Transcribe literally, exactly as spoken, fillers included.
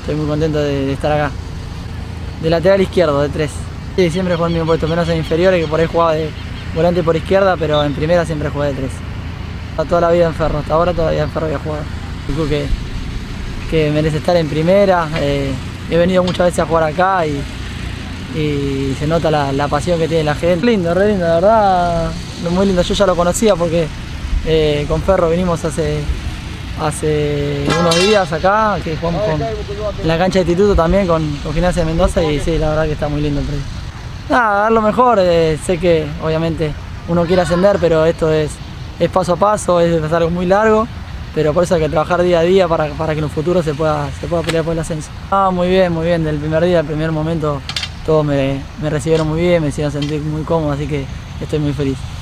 estoy muy contento de, de estar acá. De lateral izquierdo, de tres. Sí, siempre jugué en mi puesto, menos en inferiores, que por ahí jugaba de volante por izquierda, pero en primera siempre jugué de tres. Toda la vida en Ferro, hasta ahora todavía en Ferro voy a jugar. Creo que, que merece estar en primera. Eh, he venido muchas veces a jugar acá y, y se nota la, la pasión que tiene la gente. Lindo, re lindo, la verdad, muy lindo. Yo ya lo conocía porque eh, con Ferro vinimos hace, hace unos días acá, que jugamos con, en la cancha de instituto también con, con Gimnasia de Mendoza, y sí, la verdad que está muy lindo el predio. Nada, dar lo mejor, eh, sé que obviamente uno quiere ascender, pero esto es, es paso a paso, es, es algo muy largo, pero por eso hay que trabajar día a día para, para que en un futuro se pueda, se pueda pelear por el ascenso. Ah, muy bien, muy bien, del primer día, del primer momento, todos me, me recibieron muy bien, me hicieron sentir muy cómodo, así que estoy muy feliz.